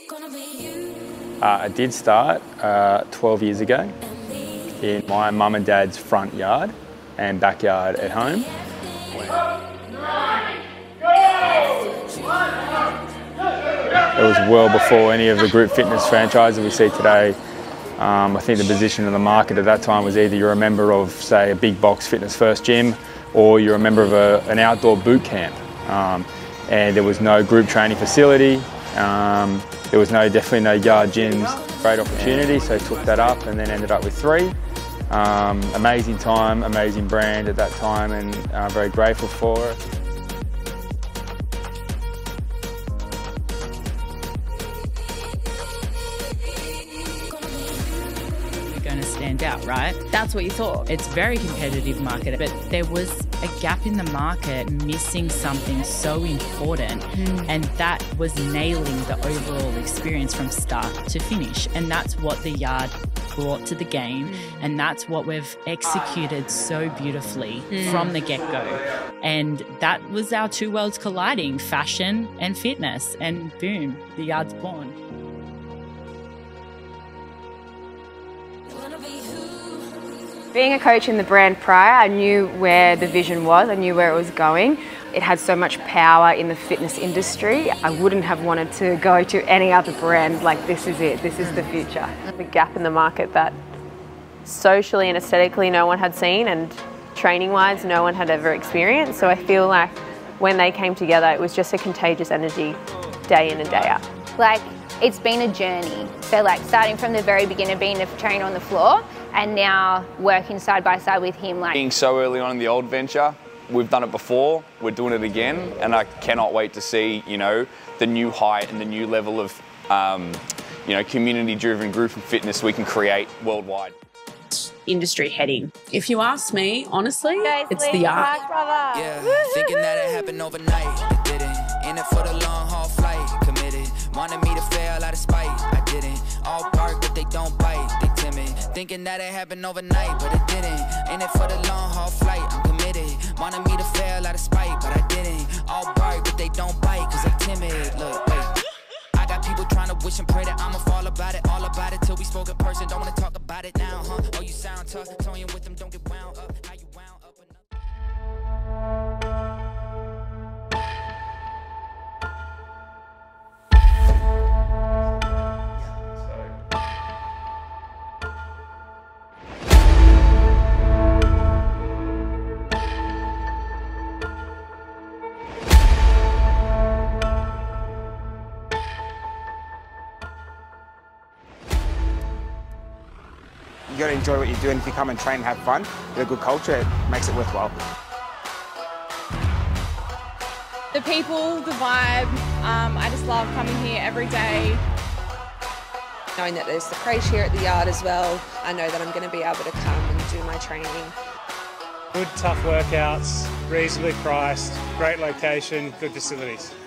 I did start 12 years ago in my mum and dad's front yard and backyard at home. It was well before any of the group fitness franchises we see today. I think the position of the market at that time was either you're a member of, say, a big box Fitness First gym, or you're a member of an outdoor boot camp. And there was no group training facility. There was definitely no yard gyms. Great opportunity, so took that up and then ended up with 3. Amazing time, amazing brand at that time, and very grateful for it. Going to stand out, right? That's what you thought. It's a very competitive market, but there was a gap in the market, missing something so important, and that was nailing the overall experience from start to finish. And that's what the yard brought to the game, and that's what we've executed so beautifully from the get-go. And that was our two worlds colliding, fashion and fitness, and boom, the yard's born. Being a coach in the brand prior, I knew where the vision was, I knew where it was going. It had so much power in the fitness industry. I wouldn't have wanted to go to any other brand like, this is it, this is the future. The gap in the market that socially and aesthetically no one had seen, and training-wise no one had ever experienced. So I feel like when they came together, it was just a contagious energy day in and day out. Like, it's been a journey. So like starting from the very beginning, being a trainer on the floor, and now working side by side with him. Being so early on in the old venture, we've done it before, we're doing it again, and I cannot wait to see, the new height and the new level of, community-driven group of fitness we can create worldwide. Industry heading. If you ask me, honestly, it's the art. Yeah, thinking that it happened overnight, it didn't. In it for the long haul flight, committed. Wanted me to fail out of spite, I didn't. All bark, but they don't bite, they timid. Thinking that it happened overnight, but it didn't. In it for the long haul flight, I'm committed. Wanted me to fail out of spite, but I didn't. All bark, but they don't bite, cause I'm timid. Look, wait. I got people trying to wish and pray that I'ma fall about it, all about it, till we spoke in person. Don't wanna talk about it now, huh? Oh, you sound tough, toying with them, don't get wound up. How you wound up You got to enjoy what you do, and if you come and train and have fun with a good culture, it makes it worthwhile. The people, the vibe, I just love coming here every day. Knowing that there's the creche here at the yard as well, I know that I'm going to be able to come and do my training. Good, tough workouts, reasonably priced, great location, good facilities.